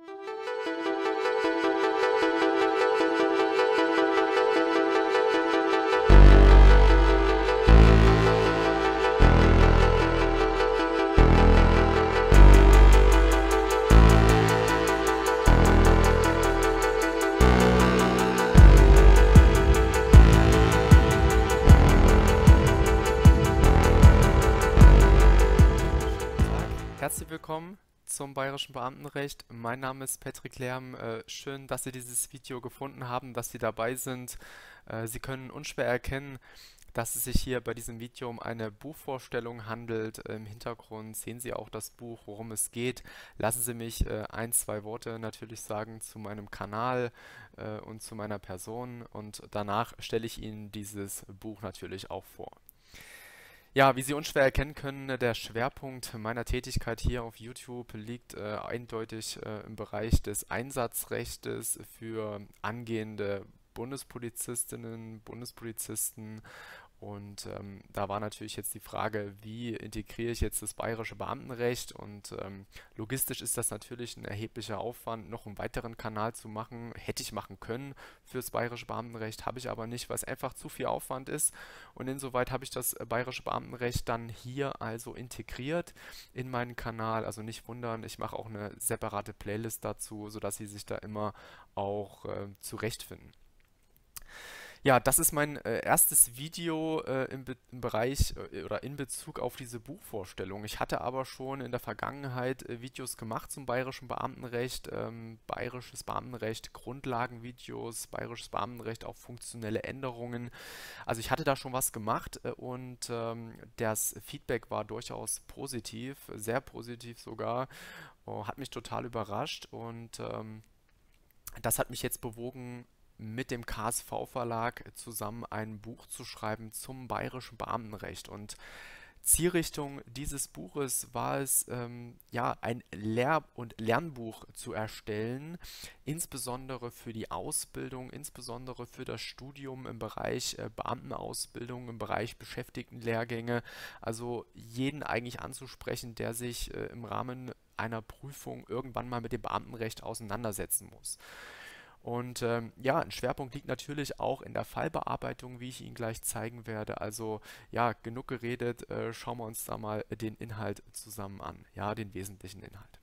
Herzlich willkommen zum Bayerischen Beamtenrecht. Mein Name ist Patrick Lärm. Schön, dass Sie dieses Video gefunden haben, dass Sie dabei sind. Sie können unschwer erkennen, dass es sich hier bei diesem Video um eine Buchvorstellung handelt. Im Hintergrund sehen Sie auch das Buch, worum es geht. Lassen Sie mich ein, zwei Worte natürlich sagen zu meinem Kanal und zu meiner Person, und danach stelle ich Ihnen dieses Buch natürlich auch vor. Ja, wie Sie unschwer erkennen können, der Schwerpunkt meiner Tätigkeit hier auf YouTube liegt eindeutig im Bereich des Einsatzrechtes für angehende Bundespolizistinnen, Bundespolizisten. Und da war natürlich jetzt die Frage, wie integriere ich jetzt das bayerische Beamtenrecht, und logistisch ist das natürlich ein erheblicher Aufwand, noch einen weiteren Kanal zu machen. Hätte ich machen können fürs bayerische Beamtenrecht, habe ich aber nicht, weil es einfach zu viel Aufwand ist, und insoweit habe ich das bayerische Beamtenrecht dann hier also integriert in meinen Kanal. Also nicht wundern, ich mache auch eine separate Playlist dazu, sodass Sie sich da immer auch zurechtfinden. Ja, das ist mein erstes Video im Bereich oder in Bezug auf diese Buchvorstellung. Ich hatte aber schon in der Vergangenheit Videos gemacht zum bayerischen Beamtenrecht, bayerisches Beamtenrecht, Grundlagenvideos, bayerisches Beamtenrecht, auch funktionelle Änderungen. Also ich hatte da schon was gemacht, und das Feedback war durchaus positiv, sehr positiv sogar, hat mich total überrascht, und das hat mich jetzt bewogen, mit dem KSV-Verlag zusammen ein Buch zu schreiben zum bayerischen Beamtenrecht. Und Zielrichtung dieses Buches war es, ja, ein und Lernbuch zu erstellen, insbesondere für die Ausbildung, insbesondere für das Studium im Bereich Beamtenausbildung, im Bereich Beschäftigtenlehrgänge, also jeden eigentlich anzusprechen, der sich im Rahmen einer Prüfung irgendwann mal mit dem Beamtenrecht auseinandersetzen muss. Und ja, ein Schwerpunkt liegt natürlich auch in der Fallbearbeitung, wie ich Ihnen gleich zeigen werde. Also ja, genug geredet, schauen wir uns da mal den Inhalt zusammen an, ja, den wesentlichen Inhalt.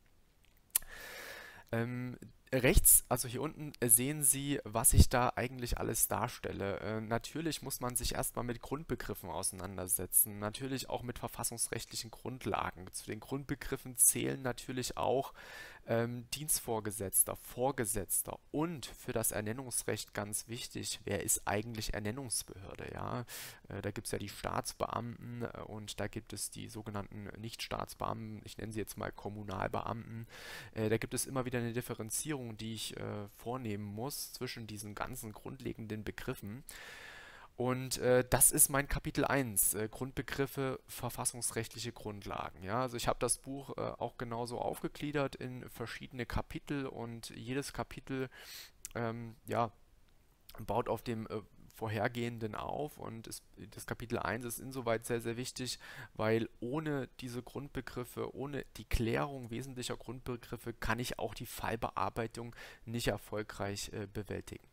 Rechts, also hier unten, sehen Sie, was ich da eigentlich alles darstelle. Natürlich muss man sich erstmal mit Grundbegriffen auseinandersetzen, natürlich auch mit verfassungsrechtlichen Grundlagen. Zu den Grundbegriffen zählen natürlich auch Dienstvorgesetzter, Vorgesetzter, und für das Ernennungsrecht ganz wichtig, wer ist eigentlich Ernennungsbehörde? Ja? Da gibt es ja die Staatsbeamten, und da gibt es die sogenannten Nichtstaatsbeamten, ich nenne sie jetzt mal Kommunalbeamten. Da gibt es immer wieder eine Differenzierung, die ich vornehmen muss zwischen diesen ganzen grundlegenden Begriffen. Und das ist mein Kapitel 1, Grundbegriffe, verfassungsrechtliche Grundlagen. Ja, also ich habe das Buch auch genauso aufgegliedert in verschiedene Kapitel, und jedes Kapitel ja, baut auf dem vorhergehenden auf, und das Kapitel 1 ist insoweit sehr, sehr wichtig, weil ohne diese Grundbegriffe, ohne die Klärung wesentlicher Grundbegriffe kann ich auch die Fallbearbeitung nicht erfolgreich bewältigen.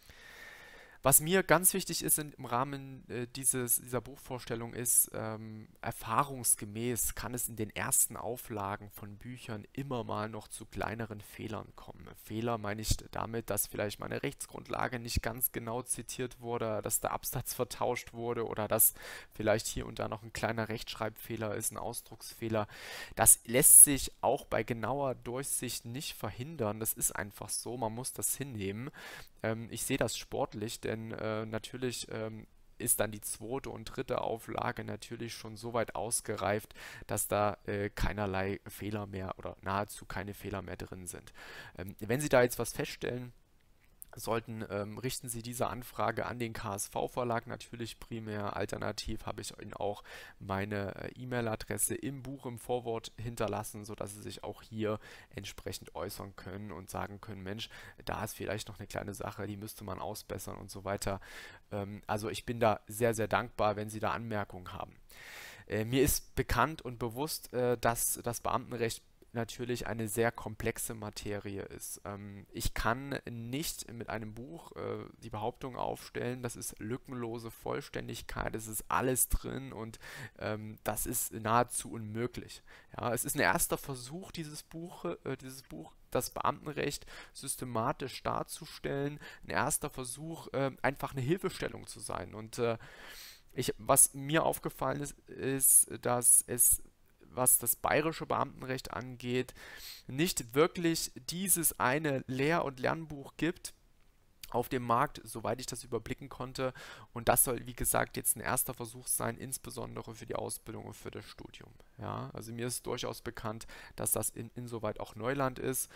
Was mir ganz wichtig ist im Rahmen dieser Buchvorstellung ist, erfahrungsgemäß kann es in den ersten Auflagen von Büchern immer mal noch zu kleineren Fehlern kommen. Fehler meine ich damit, dass vielleicht meine Rechtsgrundlage nicht ganz genau zitiert wurde, dass der Absatz vertauscht wurde, oder dass vielleicht hier und da noch ein kleiner Rechtschreibfehler ist, ein Ausdrucksfehler. Das lässt sich auch bei genauer Durchsicht nicht verhindern. Das ist einfach so, man muss das hinnehmen. Ich sehe das sportlich, denn natürlich ist dann die zweite und dritte Auflage natürlich schon so weit ausgereift, dass da keinerlei Fehler mehr oder nahezu keine Fehler mehr drin sind. Wenn Sie da jetzt was feststellen sollten, richten Sie diese Anfrage an den KSV-Verlag natürlich primär. Alternativ habe ich Ihnen auch meine E-Mail-Adresse im Buch im Vorwort hinterlassen, sodass Sie sich auch hier entsprechend äußern können und sagen können, Mensch, da ist vielleicht noch eine kleine Sache, die müsste man ausbessern und so weiter. Also ich bin da sehr, sehr dankbar, wenn Sie da Anmerkungen haben. Mir ist bekannt und bewusst, dass das Beamtenrecht natürlich eine sehr komplexe Materie ist. Ich kann nicht mit einem Buch die Behauptung aufstellen, das ist lückenlose Vollständigkeit, es ist alles drin und das ist nahezu unmöglich. Ja, es ist ein erster Versuch, dieses Buch, das Beamtenrecht systematisch darzustellen, ein erster Versuch, einfach eine Hilfestellung zu sein. Und was mir aufgefallen ist, dass es, was das bayerische Beamtenrecht angeht, nicht wirklich dieses eine Lehr- und Lernbuch gibt auf dem Markt, soweit ich das überblicken konnte. Und das soll, wie gesagt, jetzt ein erster Versuch sein, insbesondere für die Ausbildung und für das Studium. Ja, also mir ist durchaus bekannt, dass das insoweit auch Neuland ist.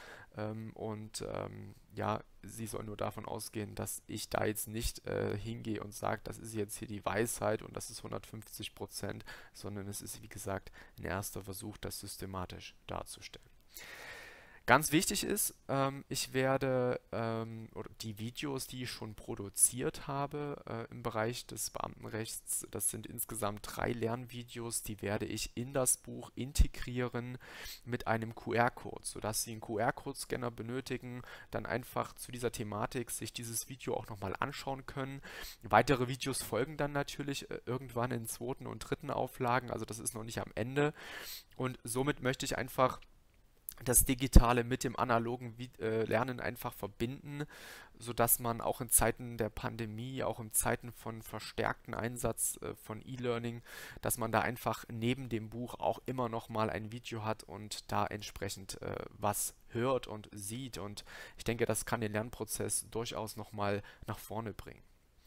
Ja, Sie sollen nur davon ausgehen, dass ich da jetzt nicht hingehe und sage, das ist jetzt hier die Weisheit und das ist 150%, sondern es ist, wie gesagt, ein erster Versuch, das systematisch darzustellen. Ganz wichtig ist, ich werde oder die Videos, die ich schon produziert habe im Bereich des Beamtenrechts, das sind insgesamt 3 Lernvideos, die werde ich in das Buch integrieren mit einem QR-Code, sodass Sie einen QR-Code-Scanner benötigen, dann einfach zu dieser Thematik sich dieses Video auch nochmal anschauen können. Weitere Videos folgen dann natürlich irgendwann in zweiten und dritten Auflagen, also das ist noch nicht am Ende. Und somit möchte ich einfach das Digitale mit dem analogen Lernen einfach verbinden, sodass man auch in Zeiten der Pandemie, auch in Zeiten von verstärkten Einsatz von E-Learning, dass man da einfach neben dem Buch auch immer noch mal ein Video hat und da entsprechend was hört und sieht. Und ich denke, das kann den Lernprozess durchaus noch mal nach vorne bringen.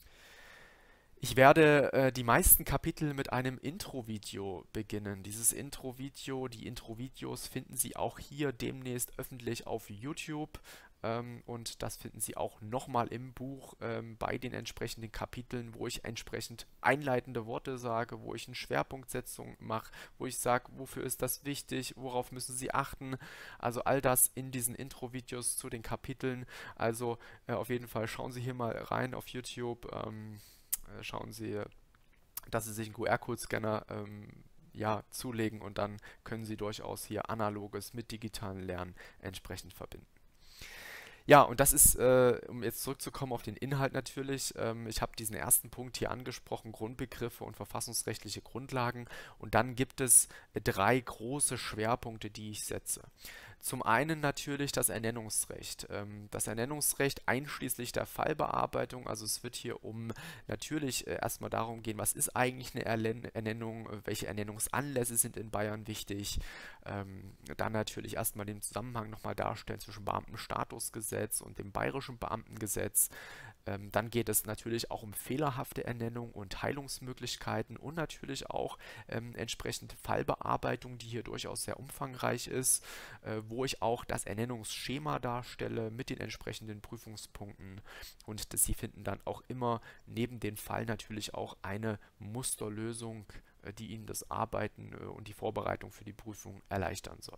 Ich werde die meisten Kapitel mit einem Intro-Video beginnen. Die Intro-Videos finden Sie auch hier demnächst öffentlich auf YouTube. Und das finden Sie auch nochmal im Buch bei den entsprechenden Kapiteln, wo ich entsprechend einleitende Worte sage, wo ich eine Schwerpunktsetzung mache, wo ich sage, wofür ist das wichtig, worauf müssen Sie achten. Also all das in diesen Intro-Videos zu den Kapiteln. Also auf jeden Fall schauen Sie hier mal rein auf YouTube. Schauen Sie, dass Sie sich einen QR-Code-Scanner ja, zulegen und dann können Sie durchaus hier analoges mit digitalen Lernen entsprechend verbinden. Ja, und das ist, um jetzt zurückzukommen auf den Inhalt natürlich, ich habe diesen ersten Punkt hier angesprochen, Grundbegriffe und verfassungsrechtliche Grundlagen. Und dann gibt es 3 große Schwerpunkte, die ich setze. Zum einen natürlich das Ernennungsrecht. Das Ernennungsrecht einschließlich der Fallbearbeitung, also es wird hier natürlich erstmal darum gehen, was ist eigentlich eine Ernennung, welche Ernennungsanlässe sind in Bayern wichtig, dann natürlich erstmal den Zusammenhang nochmal darstellen zwischen Beamtenstatusgesetz und dem bayerischen Beamtengesetz. Dann geht es natürlich auch um fehlerhafte Ernennung und Heilungsmöglichkeiten und natürlich auch entsprechend Fallbearbeitung, die hier durchaus sehr umfangreich ist, wo ich auch das Ernennungsschema darstelle mit den entsprechenden Prüfungspunkten und Sie finden dann auch immer neben dem Fall natürlich auch eine Musterlösung, die Ihnen das Arbeiten und die Vorbereitung für die Prüfung erleichtern soll.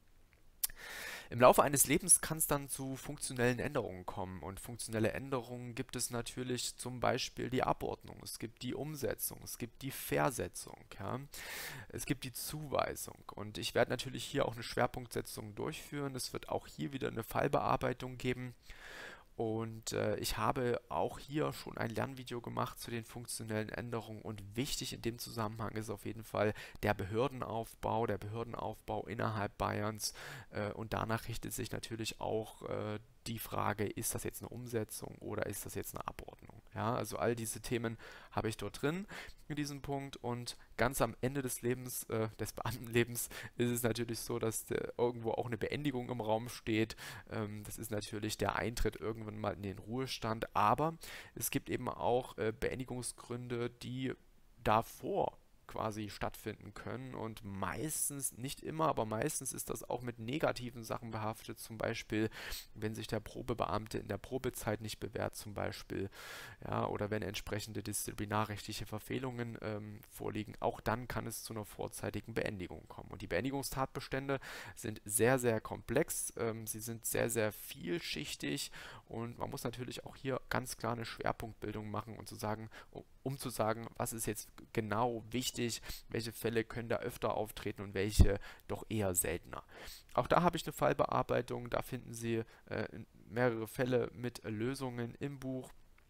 Im Laufe eines Lebens kann es dann zu funktionellen Änderungen kommen und funktionelle Änderungen gibt es natürlich zum Beispiel die Abordnung, es gibt die Umsetzung, es gibt die Versetzung, ja? Es gibt die Zuweisung und ich werde natürlich hier auch eine Schwerpunktsetzung durchführen, es wird auch hier wieder eine Fallbearbeitung geben. Und ich habe auch hier schon ein Lernvideo gemacht zu den funktionellen Änderungen und wichtig in dem Zusammenhang ist auf jeden Fall der Behördenaufbau innerhalb Bayerns und danach richtet sich natürlich auch die Frage, ist das jetzt eine Umsetzung oder ist das jetzt eine Abordnung? Ja, also all diese Themen habe ich dort drin in diesem Punkt und ganz am Ende des Lebens, des Beamtenlebens, ist es natürlich so, dass irgendwo auch eine Beendigung im Raum steht. Das ist natürlich der Eintritt irgendwann mal in den Ruhestand, aber es gibt eben auch Beendigungsgründe, die davor quasi stattfinden können und meistens, nicht immer, aber meistens ist das auch mit negativen Sachen behaftet, zum Beispiel, wenn sich der Probebeamte in der Probezeit nicht bewährt, zum Beispiel, ja, oder wenn entsprechende disziplinarrechtliche Verfehlungen vorliegen, auch dann kann es zu einer vorzeitigen Beendigung kommen. Und die Beendigungstatbestände sind sehr, sehr komplex, sie sind sehr, sehr vielschichtig und man muss natürlich auch hier ganz klar eine Schwerpunktbildung machen und um zu sagen, was ist jetzt genau wichtig wichtig, welche Fälle können da öfter auftreten und welche doch eher seltener. Auch da habe ich eine Fallbearbeitung, da finden Sie mehrere Fälle mit Lösungen im Buch.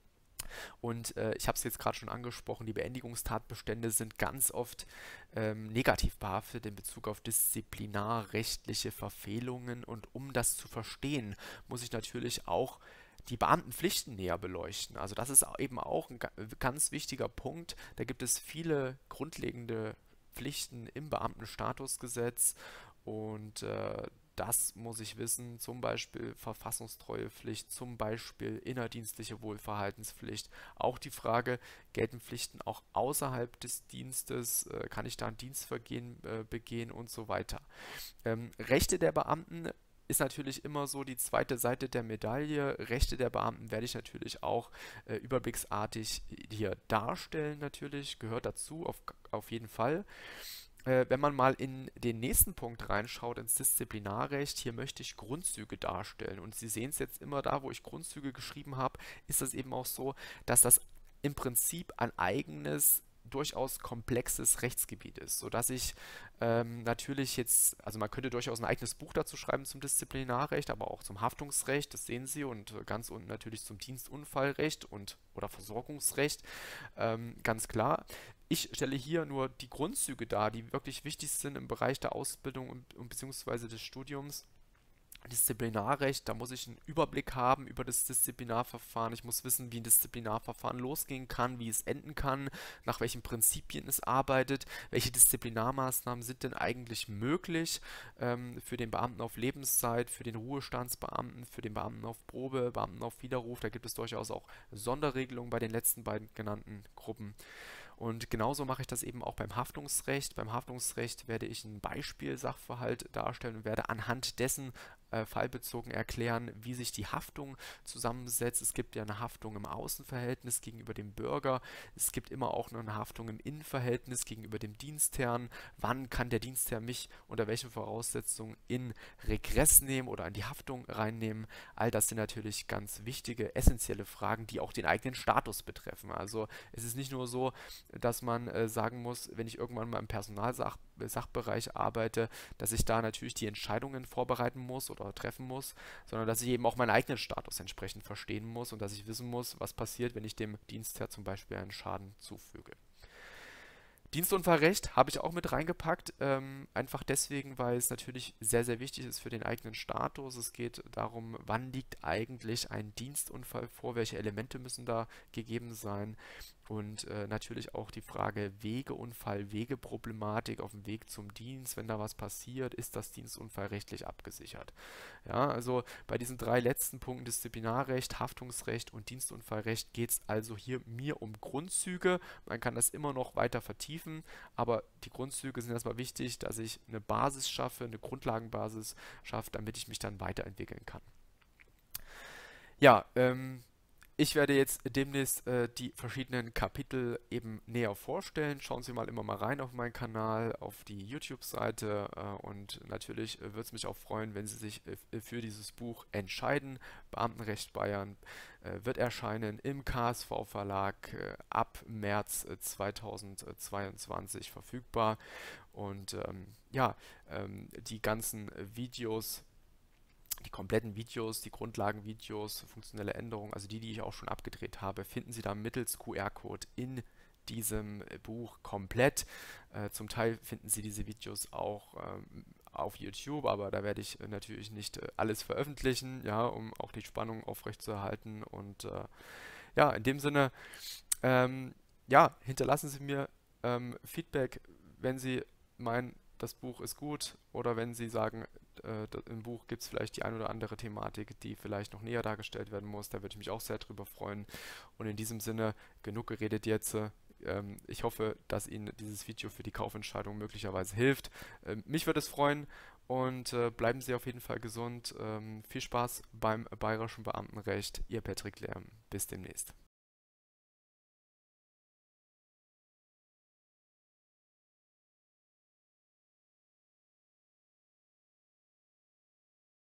Und ich habe es jetzt gerade schon angesprochen, die Beendigungstatbestände sind ganz oft negativ behaftet in Bezug auf disziplinarrechtliche Verfehlungen. Und um das zu verstehen, muss ich natürlich auch die Beamtenpflichten näher beleuchten. Also das ist eben auch ein ganz wichtiger Punkt. Da gibt es viele grundlegende Pflichten im Beamtenstatusgesetz und das muss ich wissen, zum Beispiel Verfassungstreuepflicht, zum Beispiel innerdienstliche Wohlverhaltenspflicht. Auch die Frage, gelten Pflichten auch außerhalb des Dienstes, kann ich da ein Dienstvergehen begehen und so weiter. Rechte der Beamten ist natürlich immer so die zweite Seite der Medaille. Rechte der Beamten werde ich natürlich auch überblicksartig hier darstellen, natürlich, gehört dazu, auf jeden Fall. Wenn man mal in den nächsten Punkt reinschaut, ins Disziplinarrecht, hier möchte ich Grundzüge darstellen. Und Sie sehen es jetzt immer da, wo ich Grundzüge geschrieben habe, ist es eben auch so, dass das im Prinzip ein eigenes, durchaus komplexes Rechtsgebiet ist, sodass ich natürlich jetzt, also man könnte durchaus ein eigenes Buch dazu schreiben zum Disziplinarrecht, aber auch zum Haftungsrecht, das sehen Sie, und ganz unten natürlich zum Dienstunfallrecht und oder Versorgungsrecht, ganz klar. Ich stelle hier nur die Grundzüge dar, die wirklich wichtig sind im Bereich der Ausbildung und beziehungsweise des Studiums. Disziplinarrecht, da muss ich einen Überblick haben über das Disziplinarverfahren. Ich muss wissen, wie ein Disziplinarverfahren losgehen kann, wie es enden kann, nach welchen Prinzipien es arbeitet, welche Disziplinarmaßnahmen sind denn eigentlich möglich für den Beamten auf Lebenszeit, für den Ruhestandsbeamten, für den Beamten auf Probe, Beamten auf Widerruf. Da gibt es durchaus auch Sonderregelungen bei den letzten beiden genannten Gruppen. Und genauso mache ich das eben auch beim Haftungsrecht. Beim Haftungsrecht werde ich einen Beispielsachverhalt darstellen und werde anhand dessen fallbezogen erklären, wie sich die Haftung zusammensetzt. Es gibt ja eine Haftung im Außenverhältnis gegenüber dem Bürger. Es gibt immer auch noch eine Haftung im Innenverhältnis gegenüber dem Dienstherrn. Wann kann der Dienstherr mich unter welchen Voraussetzungen in Regress nehmen oder in die Haftung reinnehmen? All das sind natürlich ganz wichtige, essentielle Fragen, die auch den eigenen Status betreffen. Also es ist nicht nur so, dass man sagen muss, wenn ich irgendwann mal im Personalsachbereich arbeite, dass ich da natürlich die Entscheidungen vorbereiten muss oder treffen muss, sondern dass ich eben auch meinen eigenen Status entsprechend verstehen muss und dass ich wissen muss, was passiert, wenn ich dem Dienstherr zum Beispiel einen Schaden zufüge. Dienstunfallrecht habe ich auch mit reingepackt, einfach deswegen, weil es natürlich sehr, sehr wichtig ist für den eigenen Status. Es geht darum, wann liegt eigentlich ein Dienstunfall vor, welche Elemente müssen da gegeben sein und natürlich auch die Frage Wegeunfall, Wegeproblematik auf dem Weg zum Dienst, wenn da was passiert, ist das dienstunfallrechtlich abgesichert. Ja, also bei diesen drei letzten Punkten Disziplinarrecht, Haftungsrecht und Dienstunfallrecht geht es also hier mir um Grundzüge. Man kann das immer noch weiter vertiefen, aber die Grundzüge sind erstmal wichtig, dass ich eine Basis schaffe, eine Grundlagenbasis schaffe, damit ich mich dann weiterentwickeln kann. Ja, ich werde jetzt demnächst die verschiedenen Kapitel eben näher vorstellen. Schauen Sie mal immer mal rein auf meinen Kanal, auf die YouTube-Seite und natürlich würde es mich auch freuen, wenn Sie sich für dieses Buch entscheiden. Beamtenrecht Bayern wird erscheinen im KSV-Verlag ab März 2022 verfügbar. Und ja, die ganzen Videos, die kompletten Videos, die Grundlagenvideos, funktionelle Änderungen, also die ich auch schon abgedreht habe, finden Sie dann mittels QR-Code in diesem Buch komplett. Zum Teil finden Sie diese Videos auch auf YouTube, aber da werde ich natürlich nicht alles veröffentlichen, ja, um auch die Spannung aufrechtzuerhalten. Und ja, in dem Sinne, ja, hinterlassen Sie mir Feedback, wenn Sie meinen, das Buch ist gut oder wenn Sie sagen, im Buch gibt es vielleicht die ein oder andere Thematik, die vielleicht noch näher dargestellt werden muss. Da würde ich mich auch sehr drüber freuen. Und in diesem Sinne, genug geredet jetzt. Ich hoffe, dass Ihnen dieses Video für die Kaufentscheidung möglicherweise hilft. Mich würde es freuen und bleiben Sie auf jeden Fall gesund. Viel Spaß beim Bayerischen Beamtenrecht. Ihr Patrick Lerm. Bis demnächst.